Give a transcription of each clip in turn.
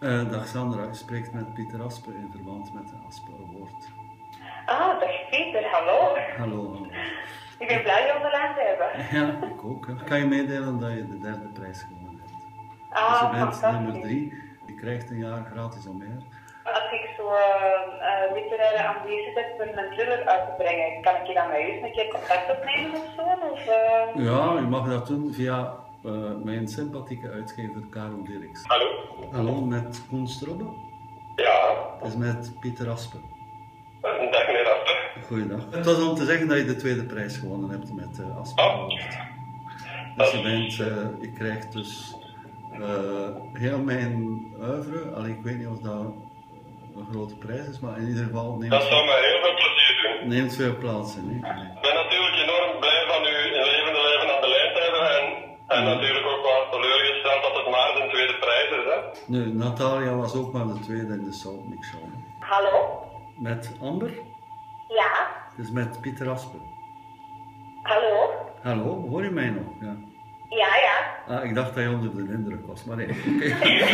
Dag Sandra, je spreekt met Pieter Aspe in verband met de Aspe Award. Ah, dag Pieter, hallo. Hallo. Ik ben blij je aan de lijn te hebben. Ja, ik ook. Ik kan je meedelen dat je de derde prijs gewonnen hebt. Ah, Dus je bent fantastisch. nummer 3, je krijgt een jaar gratis om meer. Als ik zo literaire ambities heb om een thriller uit te brengen, kan ik je dan met u eens een keer contact opnemen of zo? Of, Ja, je mag dat doen via mijn sympathieke uitgever Karel Dirks. Hallo? Hallo, met Koen Strobbe. Ja, Het is met Pieter Aspe. dag meneer Aspe. Goeiedag. Het was om te zeggen dat je de tweede prijs gewonnen hebt met de Aspe Award. Dus je krijgt dus heel mijn oeuvre, ik weet niet of dat een grote prijs is, maar in ieder geval Dat zou mij heel veel plezier doen. neemt veel plaats in. Ik ben natuurlijk enorm blij van u in levende leven aan de lijn te hebben en natuurlijk ook wel teleurgesteld dat het maar de tweede prijs is. Hè? Nu, Natalia was ook maar de tweede in de Salt Mix Show. hallo? Met Amber, Ja? dus met Pieter Aspe. Hallo? Hallo, hoor je mij nog? Ja. Ja, ja. Ik dacht dat je onder de indruk was, maar nee. Oké.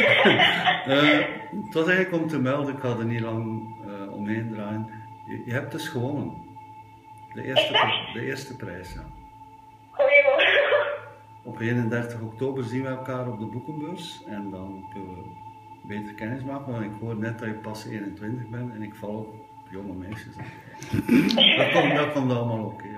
Het was eigenlijk om te melden, ik ga er niet lang omheen draaien. Je hebt dus gewonnen. De eerste prijs, ja. Goedemorgen. Op 31 oktober zien we elkaar op de boekenbeurs en dan kunnen we beter kennis maken, want ik hoor net dat je pas 21 bent en ik val op jonge meisjes. Dat komt allemaal oké.